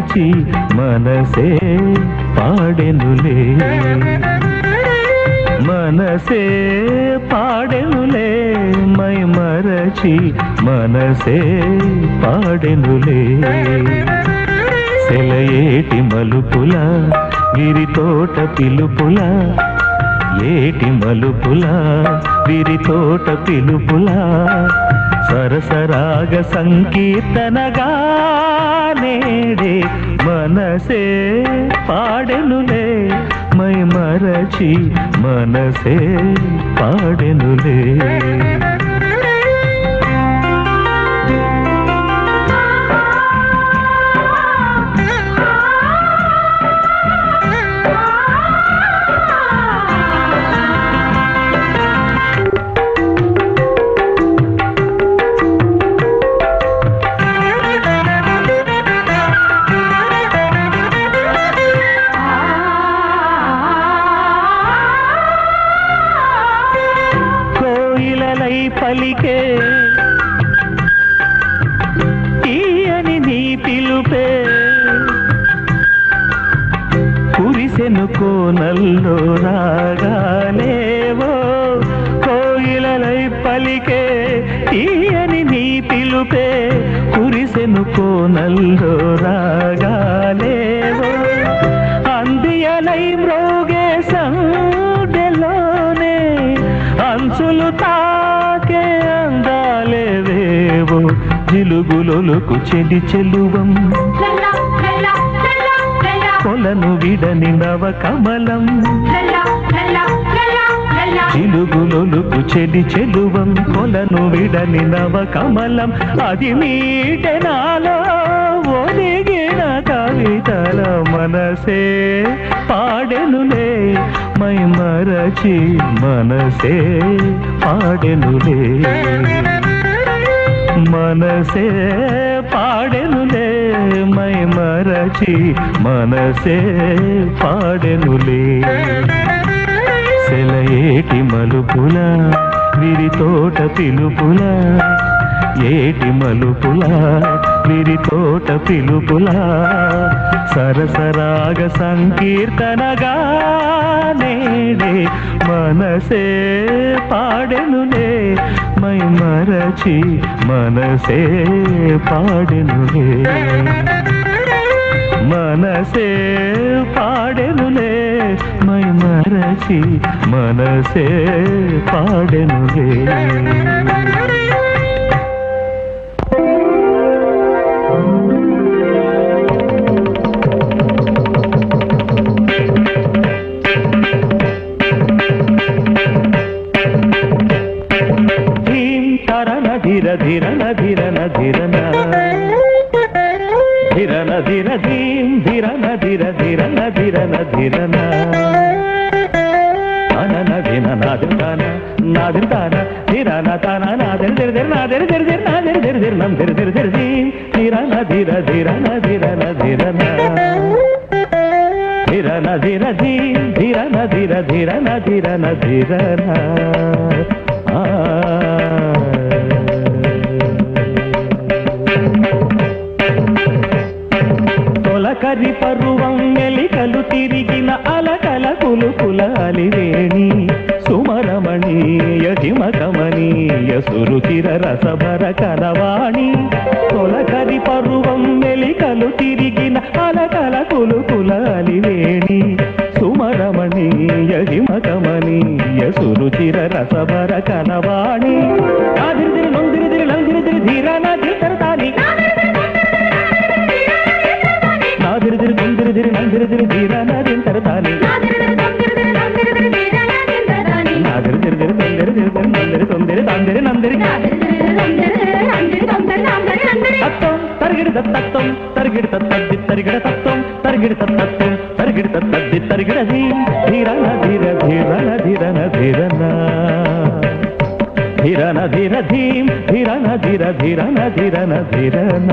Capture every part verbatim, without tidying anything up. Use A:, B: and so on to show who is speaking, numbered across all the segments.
A: మరచి మనసే పాడెనులే మనసే పాడెనులే మై మరచి మనసే పాడెనులే సెలయేటి మలుపుల విరితోట పిలుపుల ఏటి మలుపుల విరితోట పిలుపుల సరసరాగ సంకీర్తనగా నేడే మనసే పాడెనులే మై మరచి మనసే పాడెనులే పలికే తీయని నీ పిలుపే కురిసెను కోనల్లో రాగాలేవో కోయిలలై పలికే తీయని నీ పిలుపే కురిసెను కోనల్లో రాగాలేవో అందియలై మ్రోగే సండెలోనే అంచులు తాకే అందాలేవేవో జిలుగులొలుకు చెలి చెలువం కొలను విడని నవ కమలం జిలుగులొలుకు చెలి చెలువం కొలను విడని నవ కమలం అది మీటెనాలో ఒదిగిన కవితల మనసే పాడెనులే మై మరచి మనసే పాడెనులే మనసే పాడెనులే మై మరచి మనసే పాడెనులే సెలయేటి మలుపుల విరితోట పిలుపుల ఏటి మలుపుల విరితోట పిలుపుల సరసరాగ సంకీర్తనగా నేడే మనసే పాడెనులే మై మరచి మనసే పాడెనులే మనసే పాడెనులే మై మరచి మనసే పాడెనులే ధీర ధీరన ధీరన ధీరన ధీరన ధీర ధీం ధీరన ధీర ధీరన ధీరన ధీరన అనన ధీన నాదిర్తాన నాదిర్తాన ధీరన తాన నాదిర్ ధిర్ ధిర్ నాదిర్ ధిర్ ధిర్ నాదిర్ ధిర్ ధిర్ నం ధిర్ ధిర్ ధిర్ ధీం ధీరన ధీర ధీరన ధీరన ధీరన ధీరన ధీర ధీం ధీరన ధీర ధీరన ధీరన ధీరన ఆ తొలకరి పరువం మెలికలు తిరిగిన అలకల కులుకుల అలివేణి సుమరమణీయ హిమకమనీయ సురుచిర రసభర కలవాణి తొలకరి పరువం మెలికలు తిరిగిన అలకల కులుకుల అలివేణి సుమరమణీయ హిమకమనీయ సురుచిర రసభర కలవాణి ఆదిరిదిరి నొందిరిదిరి నందిరిదిరి ధీరాన ధీరతాని నాదిరిదిరి నొందిరిదిరి నందిరిదిరి ధీరాన ధీరతాని నాదిరిదిరి తొందిరి నందిరి తొందిరి తాందిరి నందిరి తత్వం తరిగిడి తత్వం తరిగిడి తద్ది తరిగిడ తత్వం తరిగిడి తత్వం తరిగిడి తద్ది తరిగిడది ధీరన ధీర ధీరన ధీరన ధీరన ధీరన ధీర ధీం ధీరన ధీర ధీరన ధీరన ధీరన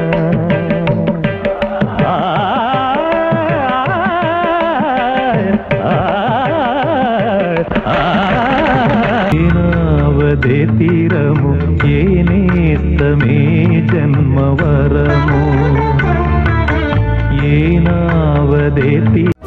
A: ఏనావదే తీరము ఏనేస్తమే జన్మవరము ಏನಾವದೇತಿ